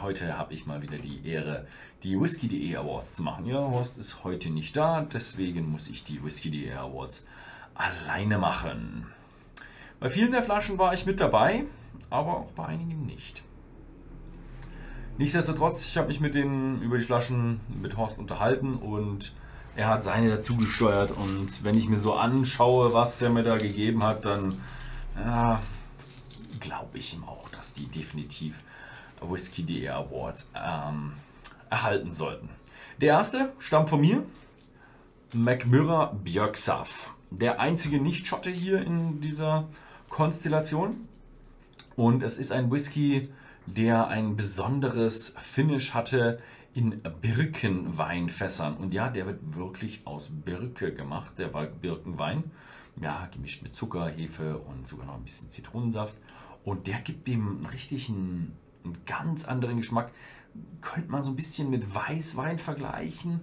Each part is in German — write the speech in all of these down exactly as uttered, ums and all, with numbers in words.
heute habe ich mal wieder die Ehre, die Whisky punkt de Awards zu machen. Ja, Horst ist heute nicht da, deswegen muss ich die Whisky punkt de Awards alleine machen. Bei vielen der Flaschen war ich mit dabei, aber auch bei einigen nicht. Nichtsdestotrotz, ich habe mich mit denen über die Flaschen mit Horst unterhalten und er hat seine dazu gesteuert. Und wenn ich mir so anschaue, was er mir da gegeben hat, dann ja, glaube ich ihm auch, dass die definitiv Whisky punkt de Awards ähm, erhalten sollten. Der erste stammt von mir, Mackmyra Björksaft. Der einzige Nicht-Schotte hier in dieser Konstellation. Und es ist ein Whisky, der ein besonderes Finish hatte in Birkenweinfässern. Und ja, der wird wirklich aus Birke gemacht. Der war Birkenwein, ja, gemischt mit Zucker, Hefe und sogar noch ein bisschen Zitronensaft. Und der gibt dem einen richtigen, einen ganz anderen Geschmack. Könnte man so ein bisschen mit Weißwein vergleichen,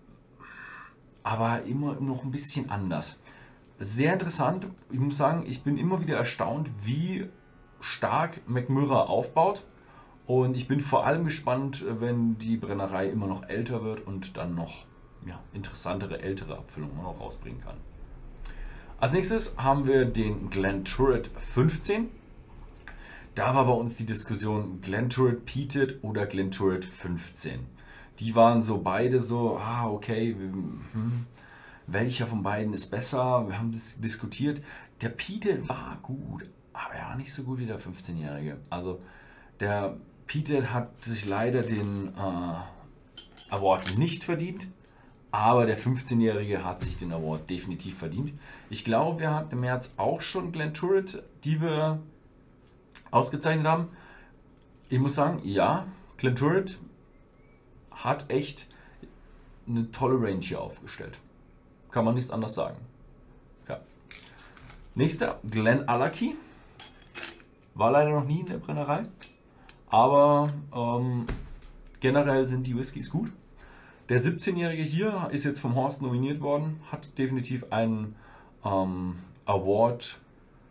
aber immer noch ein bisschen anders. Sehr interessant. Ich muss sagen, ich bin immer wieder erstaunt, wie stark Mackmyra aufbaut. Und ich bin vor allem gespannt, wenn die Brennerei immer noch älter wird und dann noch ja, interessantere, ältere Abfüllungen noch rausbringen kann. Als nächstes haben wir den Glenturret fünfzehn. Da war bei uns die Diskussion Glenturret Peated oder Glenturret fünfzehn. Die waren so beide so, ah okay, hm, welcher von beiden ist besser? Wir haben das diskutiert. Der Peated war gut, aber er war nicht so gut wie der fünfzehnjährige. Also der Peated hat sich leider den äh, Award nicht verdient, aber der fünfzehnjährige hat sich den Award definitiv verdient. Ich glaube, wir hatten im März auch schon Glenturret, die wir ausgezeichnet haben. Ich muss sagen, ja, Glenturret hat echt eine tolle Range hier aufgestellt. Kann man nichts anderes sagen. Ja. Nächster, Glenallachie. War leider noch nie in der Brennerei. Aber ähm, generell sind die Whiskys gut. Der siebzehnjährige hier ist jetzt vom Horst nominiert worden. Hat definitiv einen ähm, Award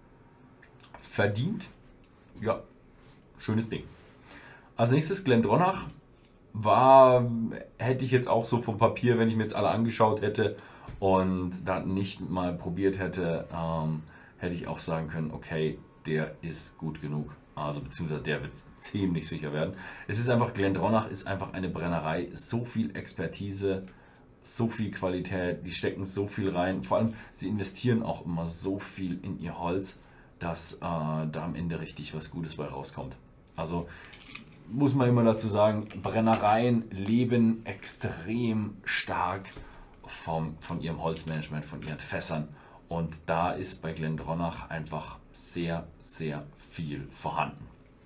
verdient. Ja, schönes Ding. Als nächstes Glendronach. War, hätte ich jetzt auch so vom Papier, wenn ich mir jetzt alle angeschaut hätte und dann nicht mal probiert hätte, ähm, hätte ich auch sagen können, okay, der ist gut genug. Also beziehungsweise der wird ziemlich sicher werden. Es ist einfach, Glendronach ist einfach eine Brennerei, so viel Expertise, so viel Qualität, die stecken so viel rein. Vor allem, sie investieren auch immer so viel in ihr Holz, dass äh, da am Ende richtig was Gutes bei rauskommt. Also muss man immer dazu sagen, Brennereien leben extrem stark vom, von ihrem Holzmanagement, von ihren Fässern. Und da ist bei Glendronach einfach sehr, sehr viel vorhanden.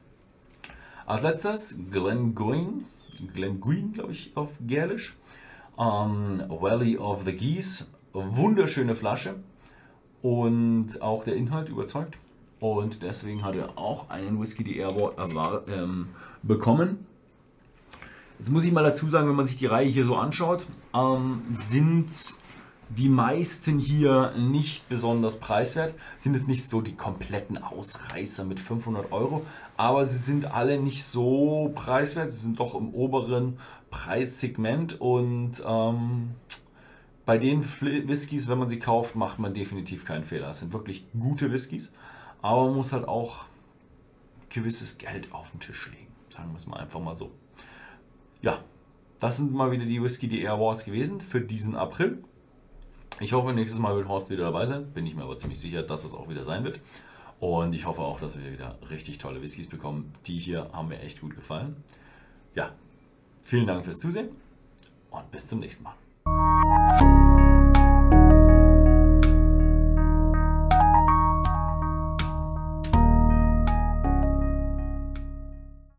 Als letztes Glengoyne, Glengoyne glaube ich auf Gälisch. Um, Valley of the Geese, wunderschöne Flasche und auch der Inhalt überzeugt. Und deswegen hat er auch einen Whisky punkt de Award ähm, bekommen. Jetzt muss ich mal dazu sagen, wenn man sich die Reihe hier so anschaut, ähm, sind die meisten hier nicht besonders preiswert. Sind jetzt nicht so die kompletten Ausreißer mit fünfhundert Euro, aber sie sind alle nicht so preiswert. Sie sind doch im oberen Preissegment und ähm, bei den Whiskys, wenn man sie kauft, macht man definitiv keinen Fehler. Es sind wirklich gute Whiskys. Aber man muss halt auch gewisses Geld auf den Tisch legen. Sagen wir es mal einfach mal so. Ja, das sind mal wieder die Whisky punkt de Awards gewesen für diesen April. Ich hoffe, nächstes Mal wird Horst wieder dabei sein. Bin ich mir aber ziemlich sicher, dass es auch wieder sein wird. Und ich hoffe auch, dass wir wieder richtig tolle Whiskys bekommen. Die hier haben mir echt gut gefallen. Ja, vielen Dank fürs Zusehen und bis zum nächsten Mal.